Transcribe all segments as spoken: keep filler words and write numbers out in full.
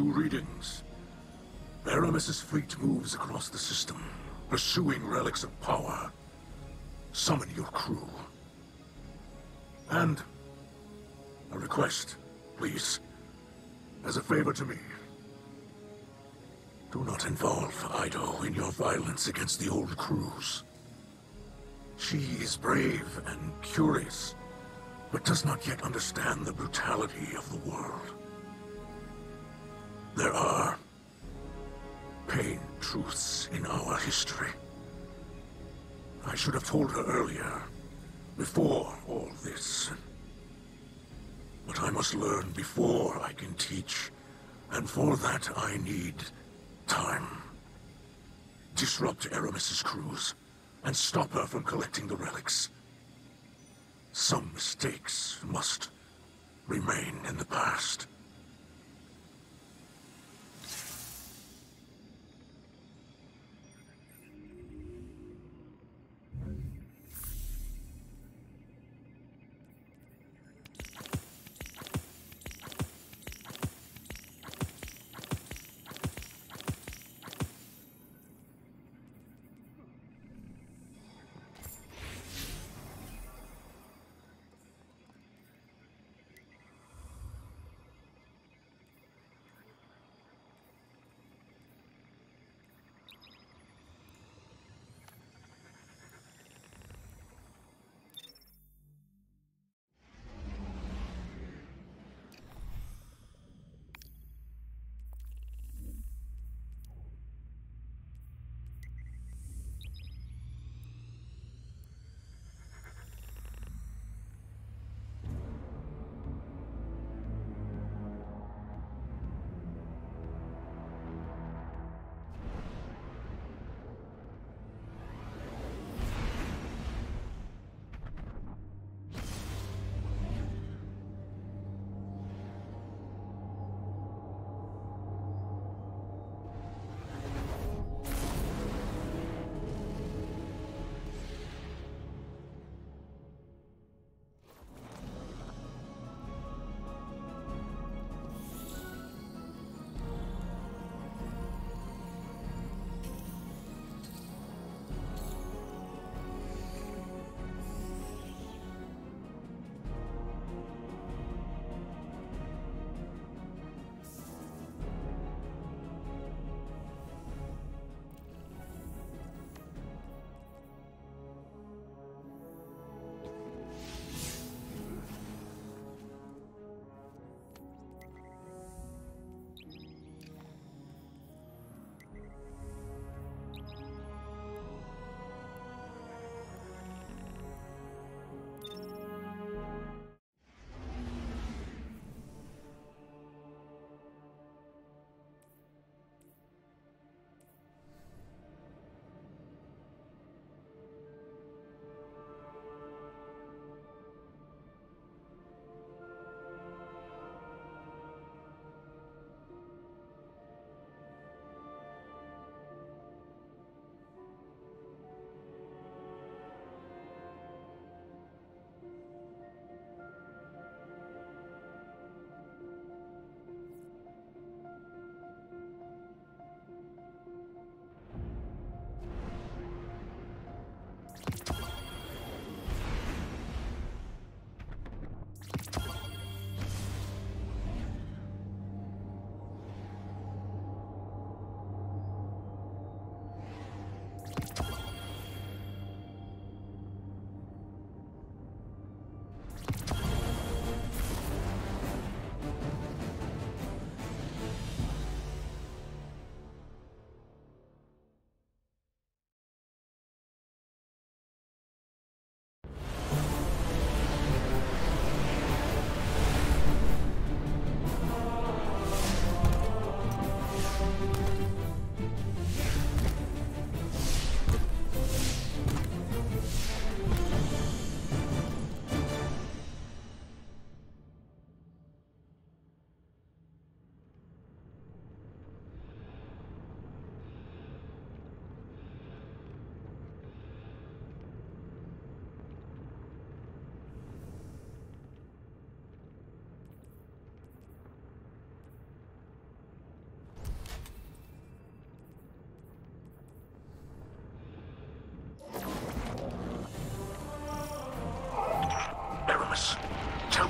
New readings. Aramis's fleet moves across the system, pursuing relics of power. Summon your crew. And a request, please. As a favor to me. Do not involve Ido in your violence against the old crews. She is brave and curious, but does not yet understand the brutality of the world. There are pain truths in our history. I should have told her earlier, before all this. But I must learn before I can teach, and for that I need time. Disrupt Aramis's crews, and stop her from collecting the relics. Some mistakes must remain in the past.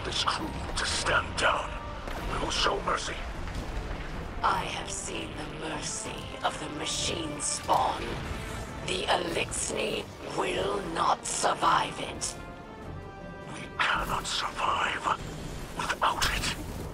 this crew to stand down. We will show mercy. I have seen the mercy of the machine spawn. The Elixir will not survive it. We cannot survive without it.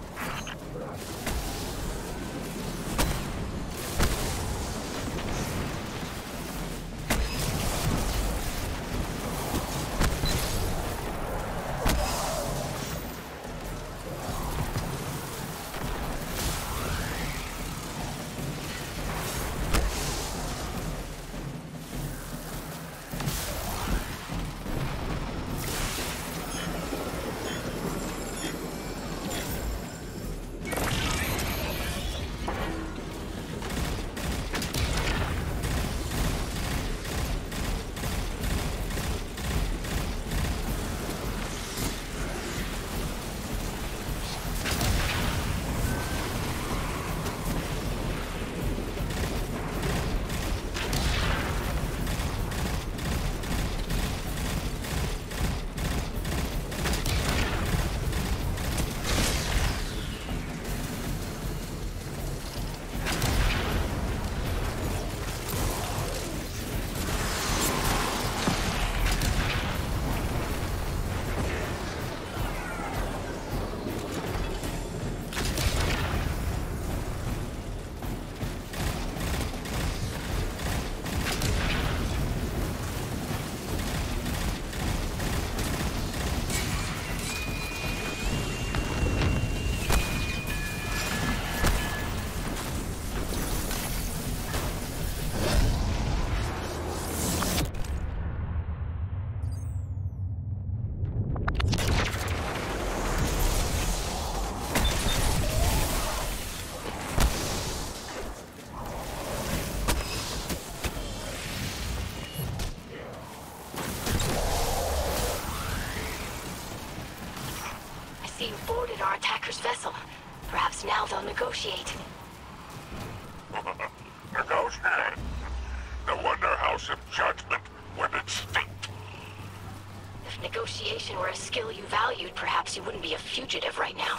Boarded our attacker's vessel. Perhaps now they'll negotiate. Negotiate? The Wonder House of Judgment went extinct. If negotiation were a skill you valued, perhaps you wouldn't be a fugitive right now.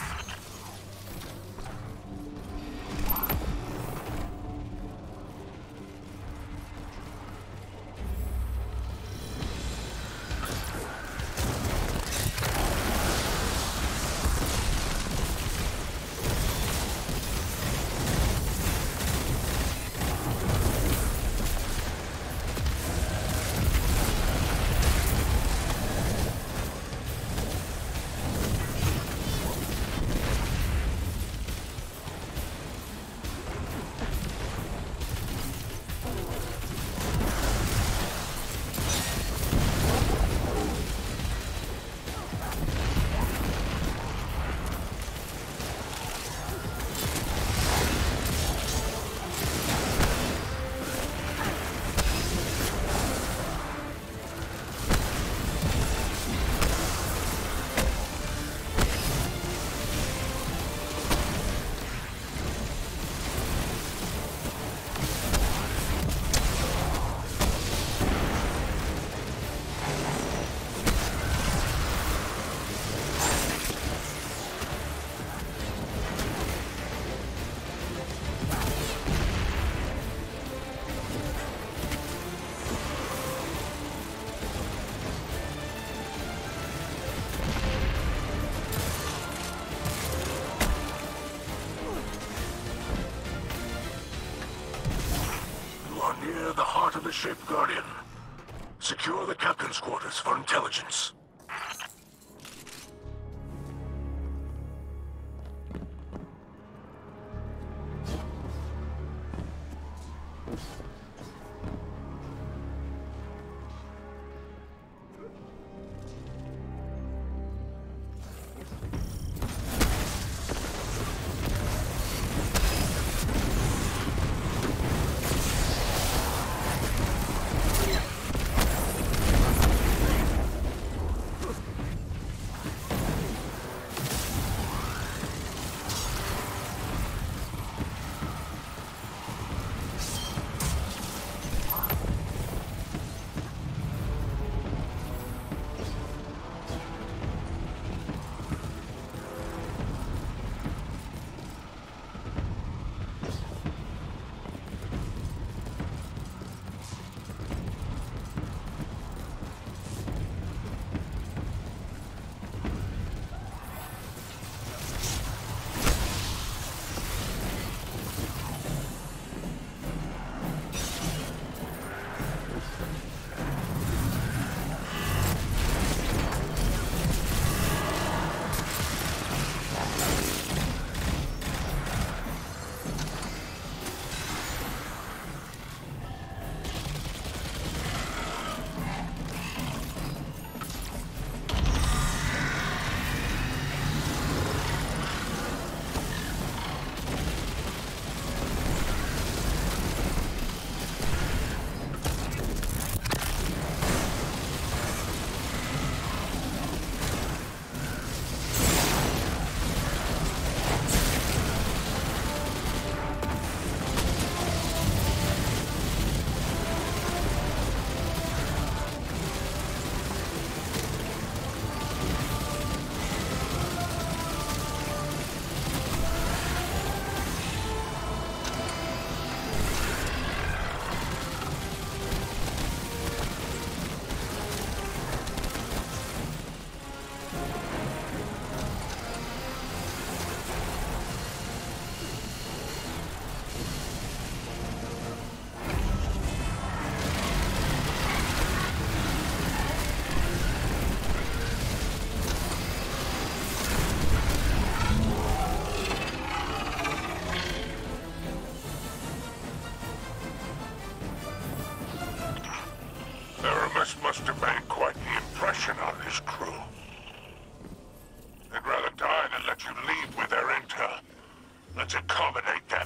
Near the heart of the ship, Guardian. Secure the captain's quarters for intelligence. This must have made quite the impression on his crew. They'd rather die than let you leave with their intel. Let's accommodate them.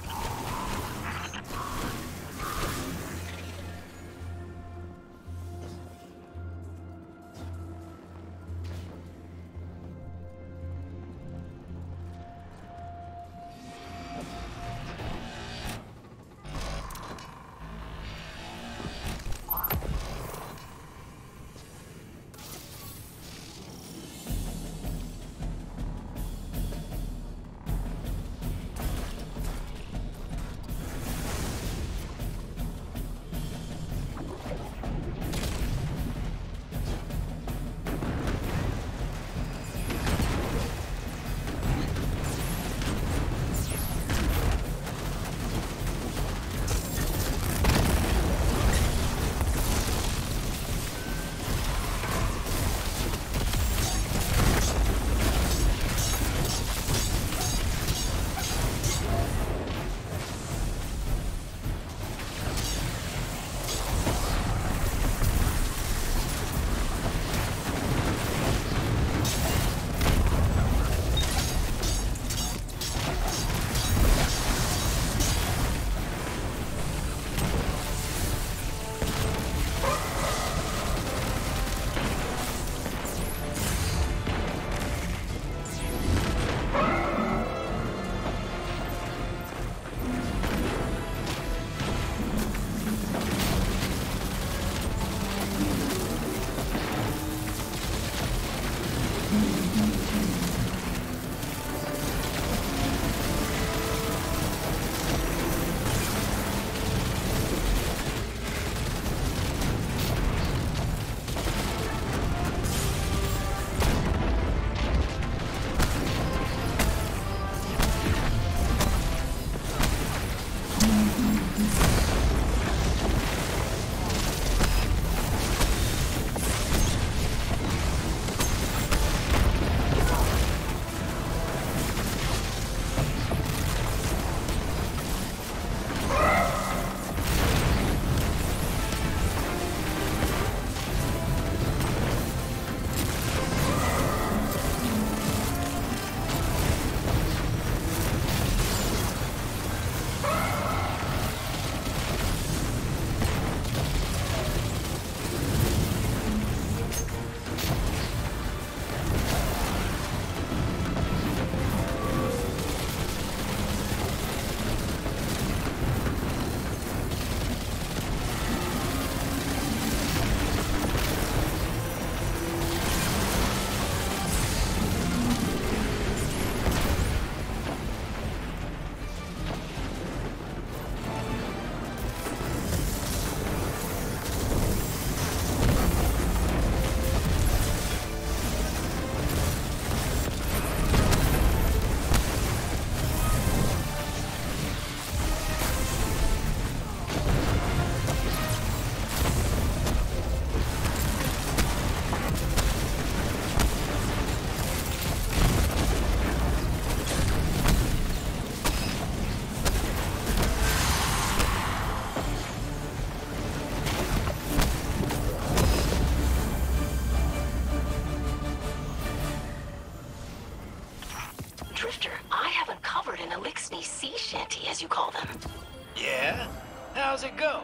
as you call them. Yeah? How's it go?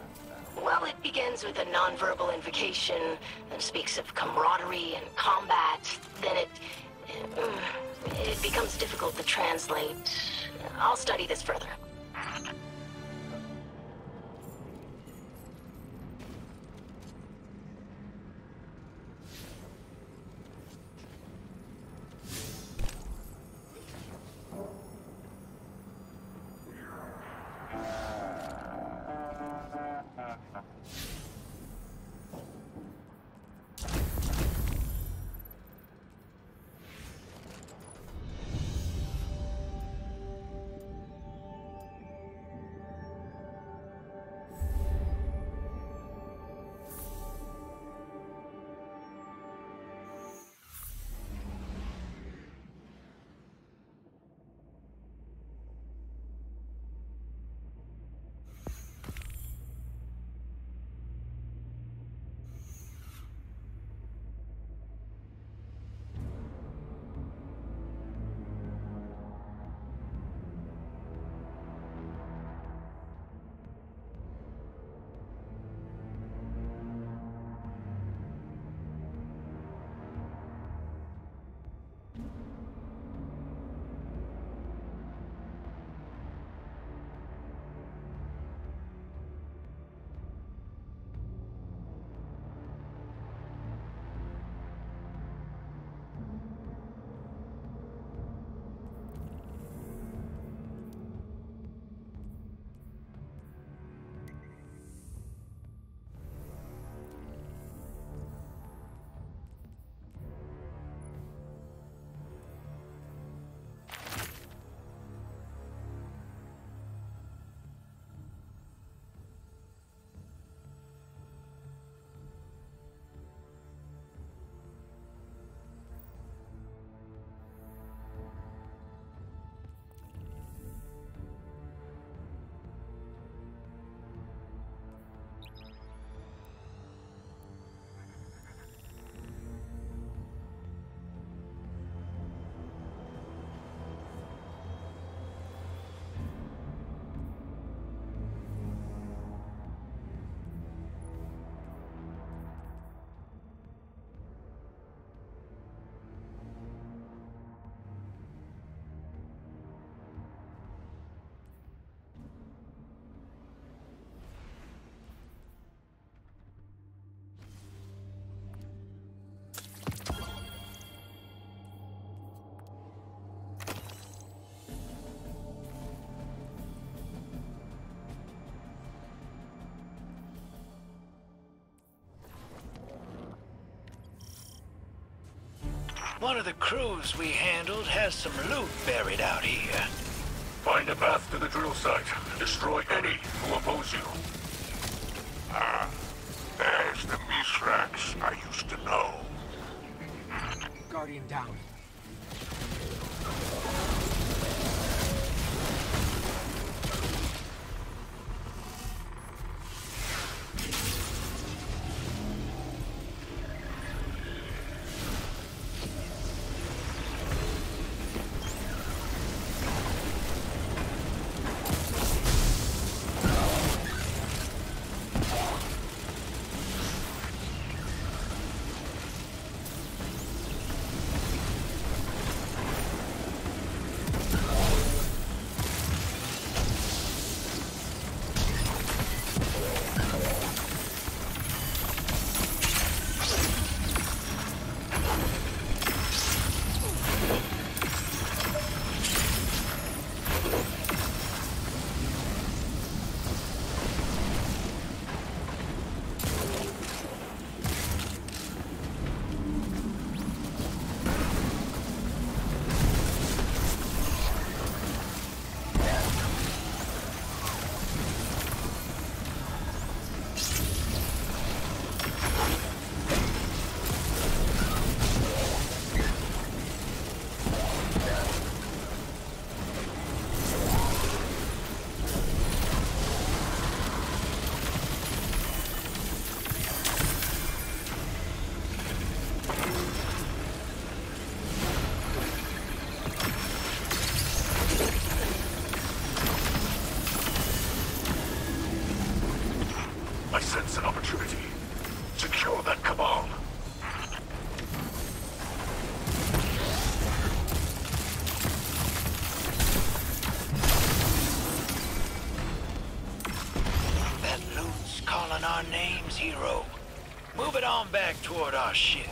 Well, it begins with a nonverbal invocation, and speaks of camaraderie and combat. Then it... it becomes difficult to translate. I'll study this further. One of the crews we handled has some loot buried out here. Find a path to the drill site and destroy any who oppose you. Ah, there's the Mithrax I used to know. Guardian down. I sense an opportunity. Secure that cabal. That loot's calling our names, hero. Move it on back toward our ship.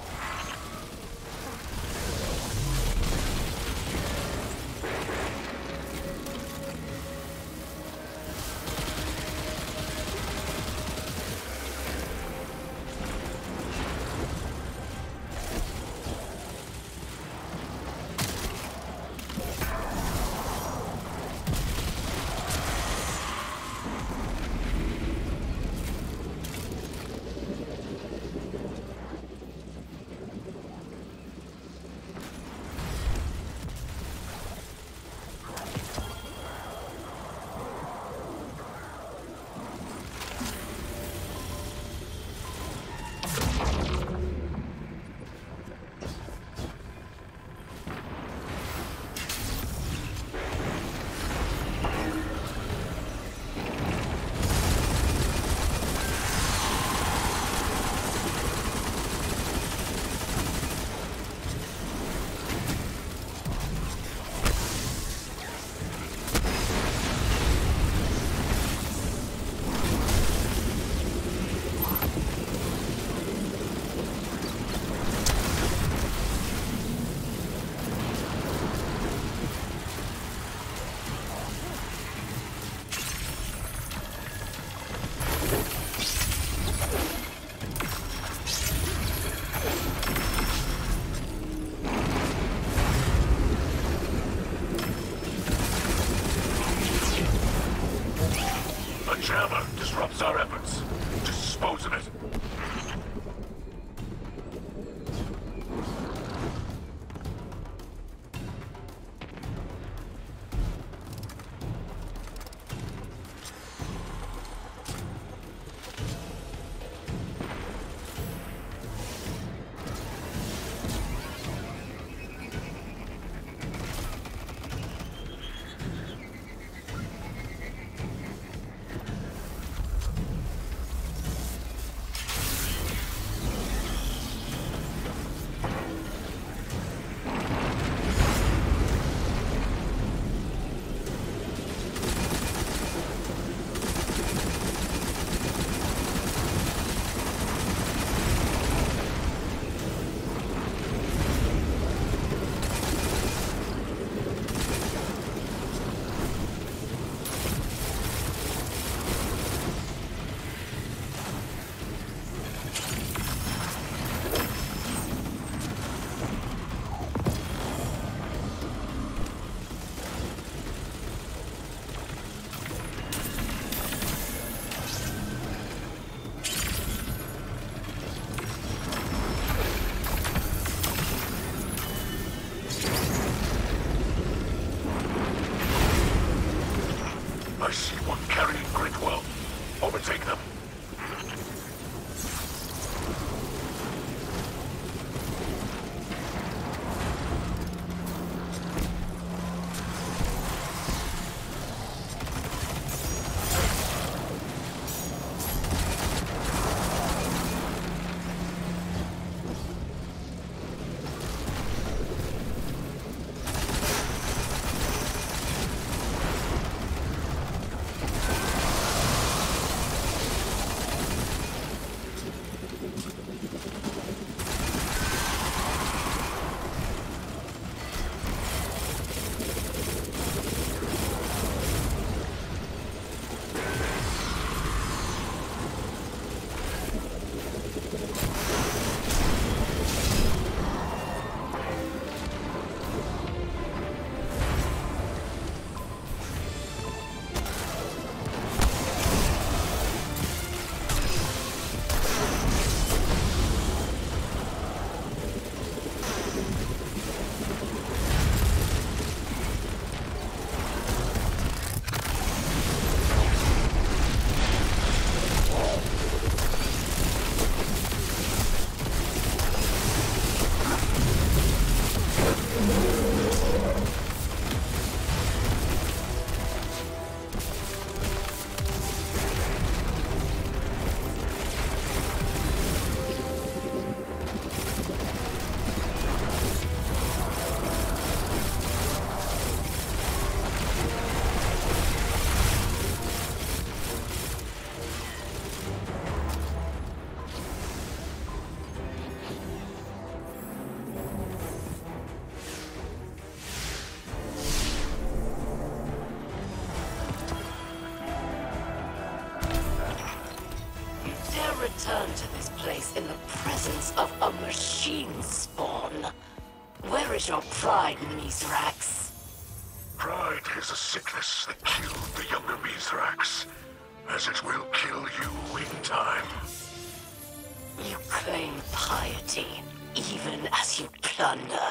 presence of a machine spawn. Where is your pride, Mithrax? Pride is a sickness that killed the younger Mithrax, as it will kill you in time. You claim piety, even as you plunder.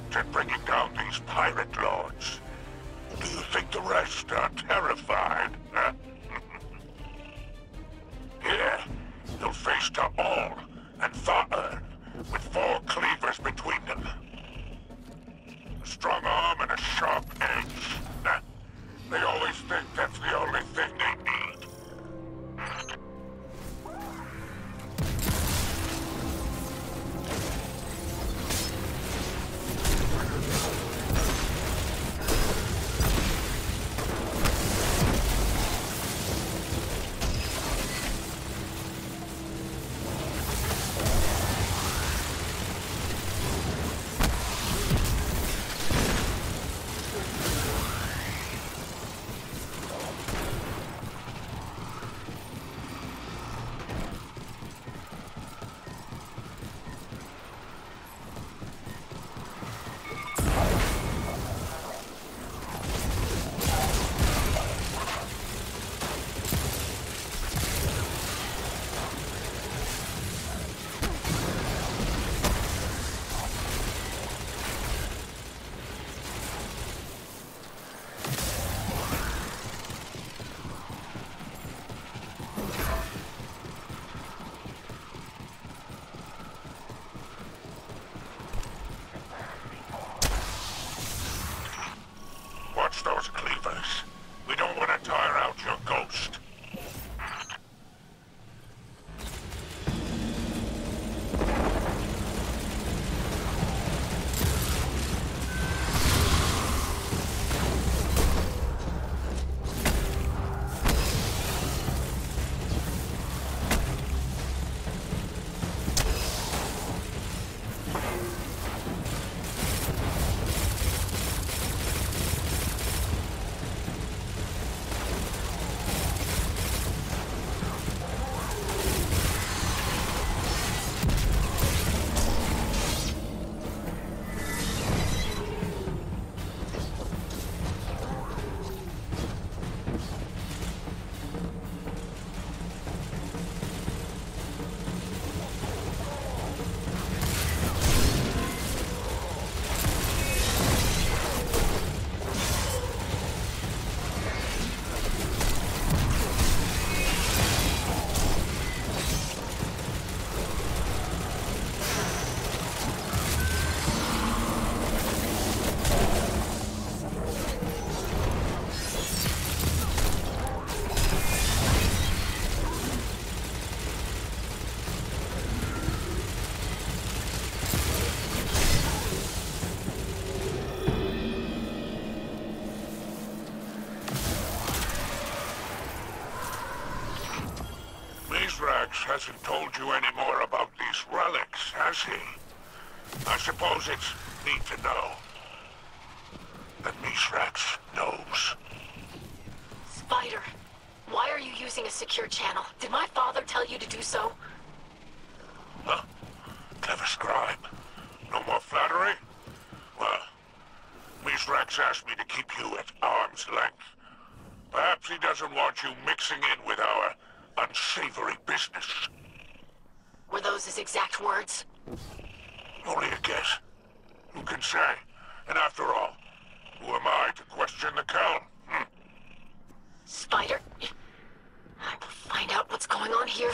attempt at bringing down these pirate lords. Do you think the rest are terrified? Huh? Here, you'll face to all, and Father, with four cleavers between them. A strong arm and a sharp edge. Huh? They always think that's the only thing they need. Watch those cleavers. We don't want to tire out your ghost. Mizrax hasn't told you any more about these relics, has he? I suppose it's neat to know that Mizrax knows. Spider, why are you using a secure channel? Did my father tell you to do so? Huh? Clever scribe. No more flattery? Well, Mizrax asked me to keep you at arm's length. Perhaps he doesn't want you mixing in with our unsavory business. Were those his exact words? Only a guess. Who can say? And after all, who am I to question the Count? Hmm? Spider, I will find out what's going on here.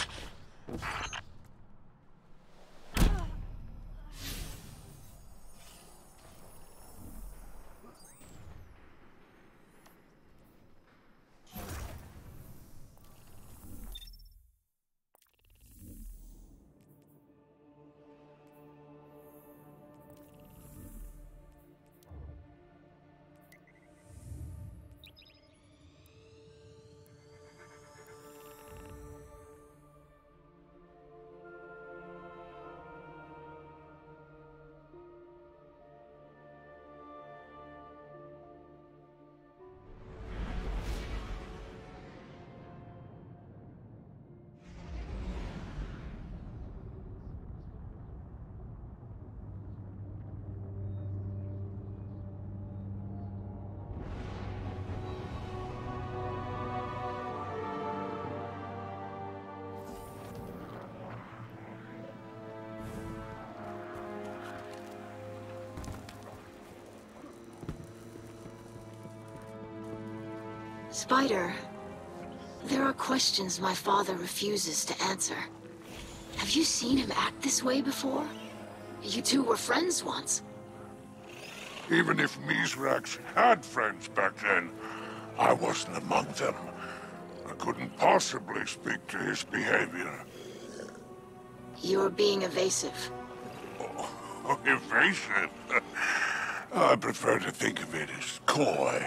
Spider, there are questions my father refuses to answer. Have you seen him act this way before? You two were friends once. Even if Mithrax had friends back then, I wasn't among them. I couldn't possibly speak to his behavior. You're being evasive. Oh, evasive? I prefer to think of it as coy.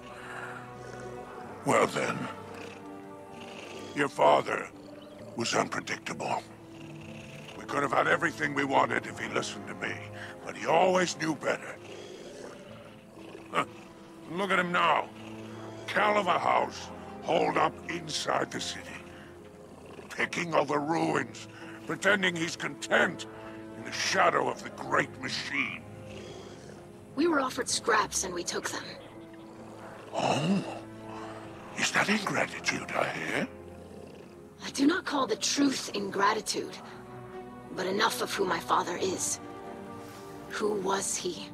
Well then, your father was unpredictable. We could have had everything we wanted if he listened to me, but he always knew better. Huh. Look at him now. Cal of a house, holed up inside the city. Picking over ruins, pretending he's content in the shadow of the great machine. We were offered scraps and we took them. Oh? Is that ingratitude I hear? I do not call the truth ingratitude, but enough of who my father is. Who was he?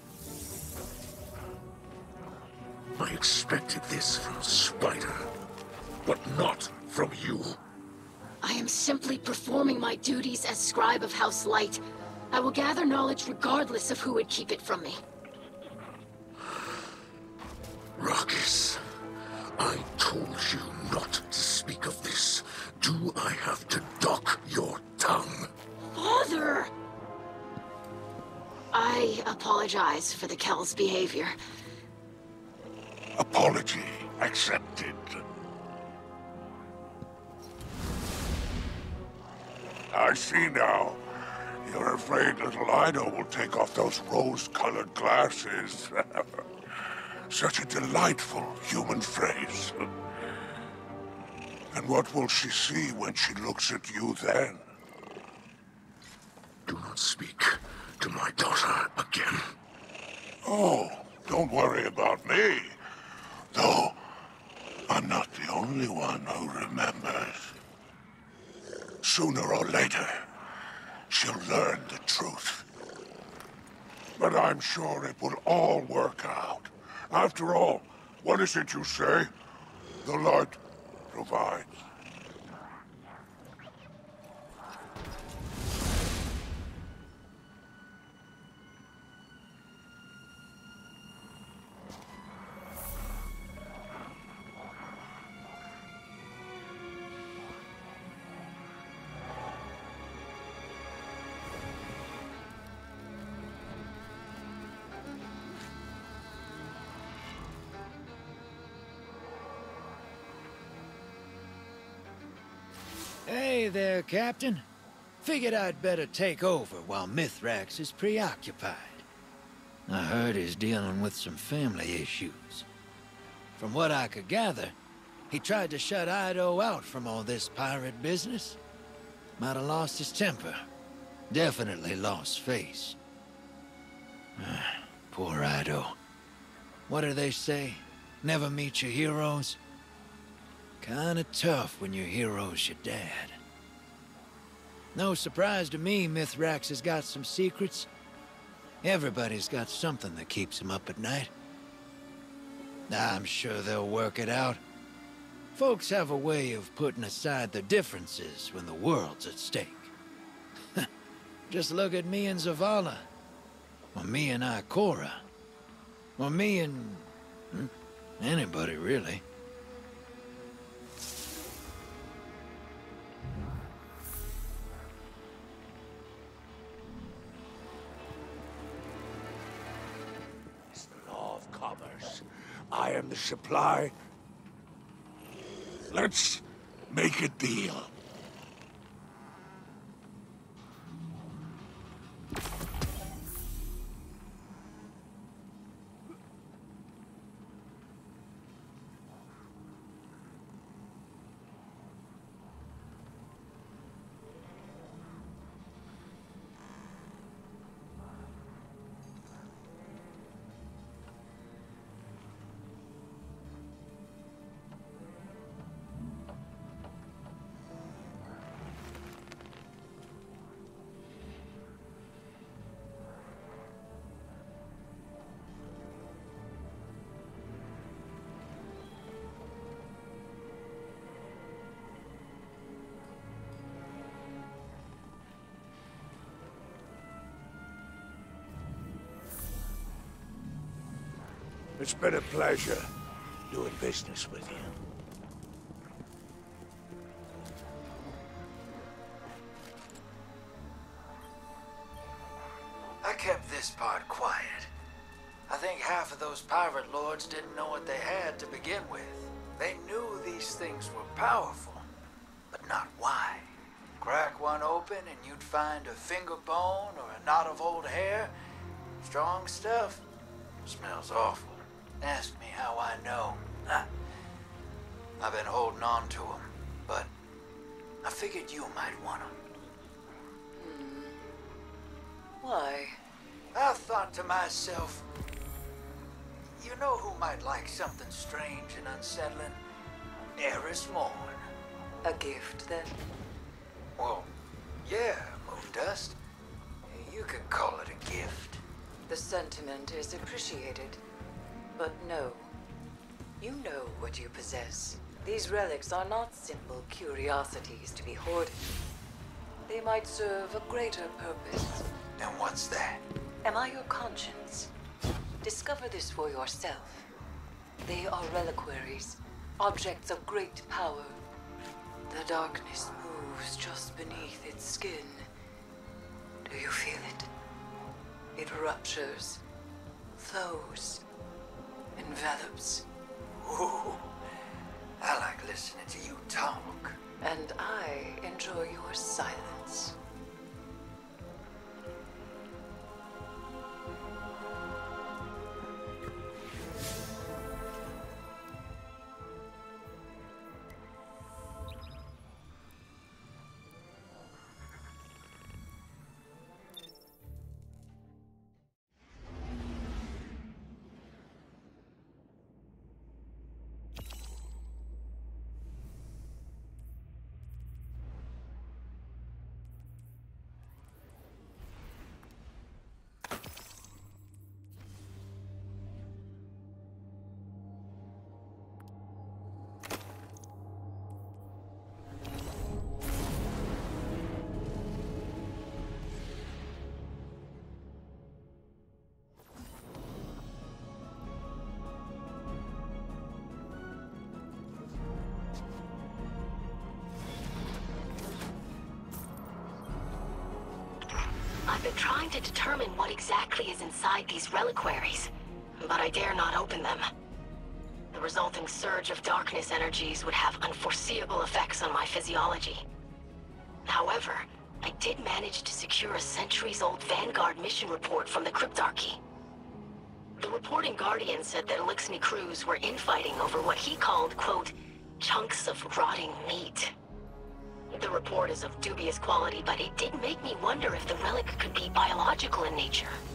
I expected this from Spider, but not from you. I am simply performing my duties as scribe of House Light. I will gather knowledge regardless of who would keep it from me. Ruckus, I told you not to speak of this. Do I have to dock your tongue? Father! I apologize for the Kel's behavior. Apology accepted. I see now. You're afraid little Ido will take off those rose-colored glasses. Such a delightful human phrase. And what will she see when she looks at you then? Do not speak to my daughter again. Oh, don't worry about me. Though, I'm not the only one who remembers. Sooner or later, she'll learn the truth. But I'm sure it will all work out. After all, what is it you say? The light provides. Hey there, Captain. Figured I'd better take over while Mithrax is preoccupied. I heard he's dealing with some family issues. From what I could gather, he tried to shut Ido out from all this pirate business. Might have lost his temper. Definitely lost face. Poor Ido. What do they say? Never meet your heroes? Kinda tough when your hero's your dad. No surprise to me Mithrax has got some secrets. Everybody's got something that keeps him up at night. I'm sure they'll work it out. Folks have a way of putting aside their differences when the world's at stake. Just look at me and Zavala. Or me and Ikora. Or me and... Hmm, anybody, really. I am the supply. Let's make a deal. It's been a pleasure doing business with you. I kept this part quiet. I think half of those pirate lords didn't know what they had to begin with. They knew these things were powerful, but not why. Crack one open and you'd find a finger bone or a knot of old hair. Strong stuff. Smells awful. Ask me how I know. Huh. I've been holding on to them, but I figured you might want them. Hmm. Why? I thought to myself, you know who might like something strange and unsettling? Eris Morn. A gift, then? Well, yeah, Moondust. You could call it a gift. The sentiment is appreciated. But no. You know what you possess. These relics are not simple curiosities to be hoarded. They might serve a greater purpose. And what's that? Am I your conscience? Discover this for yourself. They are reliquaries, objects of great power. The darkness moves just beneath its skin. Do you feel it? It ruptures, flows, envelops. Ooh, I like listening to you talk. And I enjoy your silence. I've been trying to determine what exactly is inside these reliquaries, but I dare not open them. The resulting surge of darkness energies would have unforeseeable effects on my physiology. However, I did manage to secure a centuries-old Vanguard mission report from the Cryptarchy. The reporting Guardian said that Elixni crews were infighting over what he called, quote, chunks of rotting meat. The report is of dubious quality, but it did make me wonder if the relic could be biological in nature.